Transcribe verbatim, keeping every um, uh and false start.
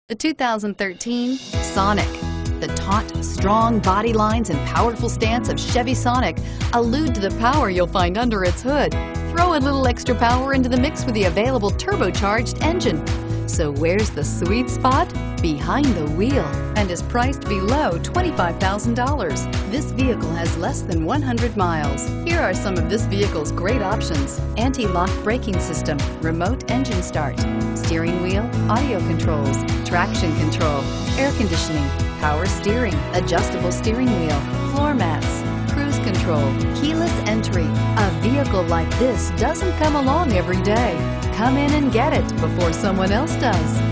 The two thousand thirteen Sonic. The taut, strong body lines and powerful stance of Chevy Sonic allude to the power you'll find under its hood. Throw a little extra power into the mix with the available turbocharged engine. So where's the sweet spot? Behind the wheel, and is priced below twenty-five thousand dollars. This vehicle has less than one hundred miles. Here are some of this vehicle's great options: anti-lock braking system, remote engine start, steering wheel audio controls, traction control, air conditioning, power steering, adjustable steering wheel, floor mats, cruise control, keyless entry. A vehicle like this doesn't come along every day. Come in and get it before someone else does.